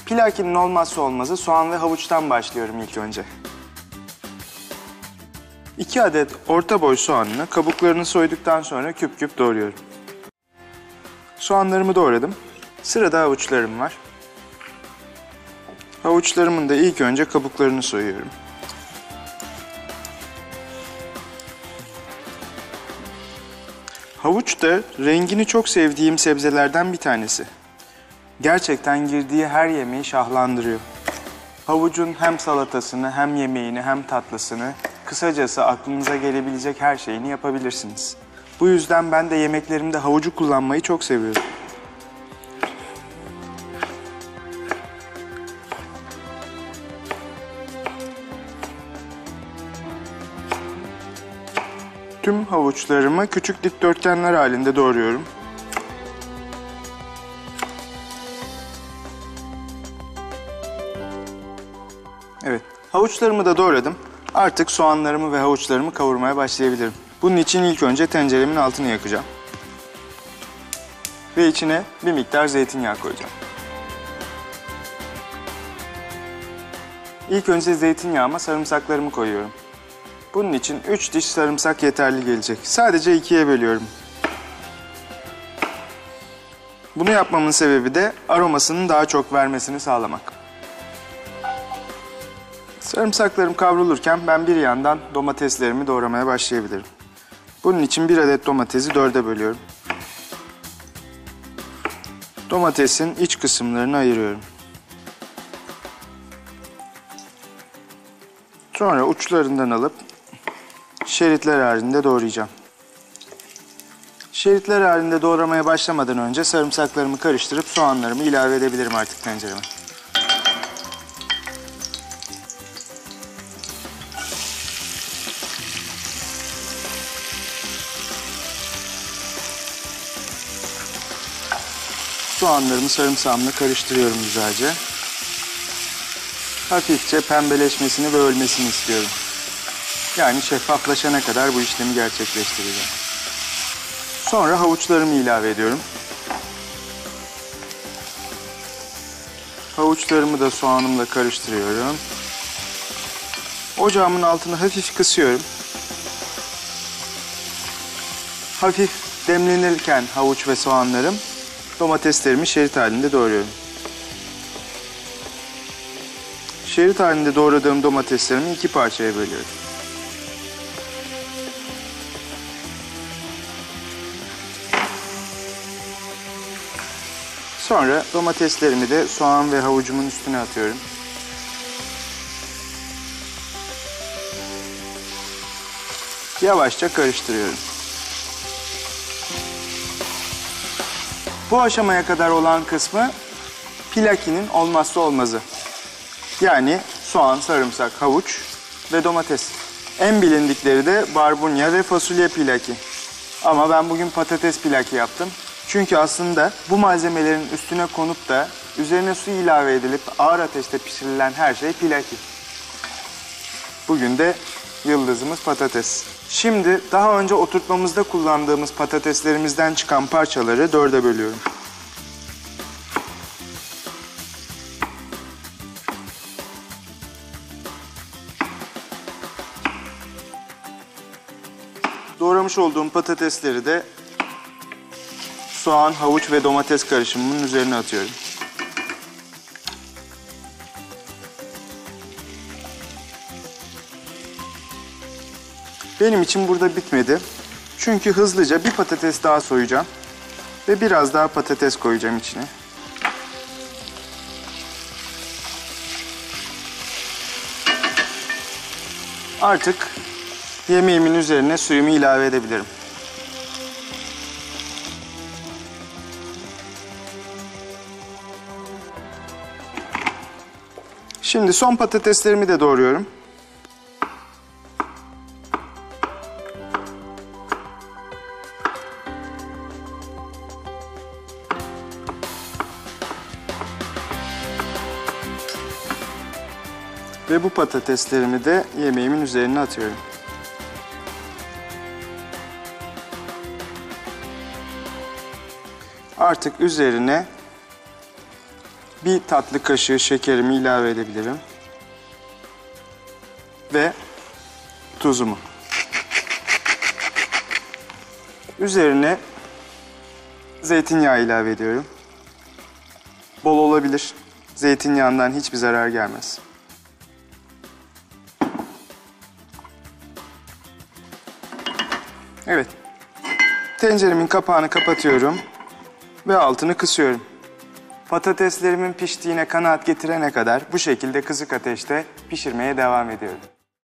Pilakinin olmazsa olmazı soğan ve havuçtan başlıyorum ilk önce. 2 adet orta boy soğanını kabuklarını soyduktan sonra küp küp doğruyorum. Soğanlarımı doğradım. Sırada havuçlarım var. Havuçlarımın da ilk önce kabuklarını soyuyorum. Havuç da rengini çok sevdiğim sebzelerden bir tanesi. Gerçekten girdiği her yemeği şahlandırıyor. Havucun hem salatasını, hem yemeğini, hem tatlısını, kısacası aklınıza gelebilecek her şeyini yapabilirsiniz. Bu yüzden ben de yemeklerimde havucu kullanmayı çok seviyorum. Tüm havuçlarımı küçük dikdörtgenler halinde doğruyorum. Evet, havuçlarımı da doğradım. Artık soğanlarımı ve havuçlarımı kavurmaya başlayabilirim. Bunun için ilk önce tenceremin altını yakacağım. Ve içine bir miktar zeytinyağı koyacağım. İlk önce zeytinyağıma sarımsaklarımı koyuyorum. Bunun için 3 diş sarımsak yeterli gelecek. Sadece 2'ye bölüyorum. Bunu yapmamın sebebi de aromasının daha çok vermesini sağlamak. Sarımsaklarım kavrulurken ben bir yandan domateslerimi doğramaya başlayabilirim. Bunun için 1 adet domatesi 4'e bölüyorum. Domatesin iç kısımlarını ayırıyorum. Sonra uçlarından alıp şeritler halinde doğrayacağım. Şeritler halinde doğramaya başlamadan önce sarımsaklarımı karıştırıp soğanlarımı ilave edebilirim artık tencereme. Soğanlarımı sarımsağımla karıştırıyorum güzelce. Hafifçe pembeleşmesini ve ölmesini istiyorum. Yani şeffaflaşana kadar bu işlemi gerçekleştireceğim. Sonra havuçlarımı ilave ediyorum. Havuçlarımı da soğanımla karıştırıyorum. Ocağımın altını hafif kısıyorum. Hafif demlenirken havuç ve soğanlarım, domateslerimi şerit halinde doğruyorum. Şerit halinde doğradığım domateslerimi 2 parçaya bölüyorum. Sonra domateslerimi de soğan ve havucumun üstüne atıyorum. Yavaşça karıştırıyorum. Bu aşamaya kadar olan kısmı pilakinin olmazsa olmazı. Yani soğan, sarımsak, havuç ve domates. En bilindikleri de barbunya ve fasulye pilaki. Ama ben bugün patates pilaki yaptım. Çünkü aslında bu malzemelerin üstüne konup da üzerine su ilave edilip ağır ateşte pişirilen her şey pilaki. Bugün de yıldızımız patates. Şimdi daha önce oturtmamızda kullandığımız patateslerimizden çıkan parçaları 4'e bölüyorum. Doğramış olduğum patatesleri de soğan, havuç ve domates karışımının üzerine atıyorum. Benim için burada bitmedi. Çünkü hızlıca bir patates daha soyacağım. Ve biraz daha patates koyacağım içine. Artık yemeğimin üzerine suyumu ilave edebilirim. Şimdi son patateslerimi de doğruyorum. Ve bu patateslerimi de yemeğimin üzerine atıyorum. Artık üzerine bir tatlı kaşığı şekerimi ilave edebilirim. Ve tuzumu. Üzerine zeytinyağı ilave ediyorum. Bol olabilir. Zeytinyağından hiçbir zarar gelmez. Evet. Tenceremin kapağını kapatıyorum ve altını kısıyorum. Patateslerimin piştiğine kanaat getirene kadar bu şekilde kısık ateşte pişirmeye devam ediyorum.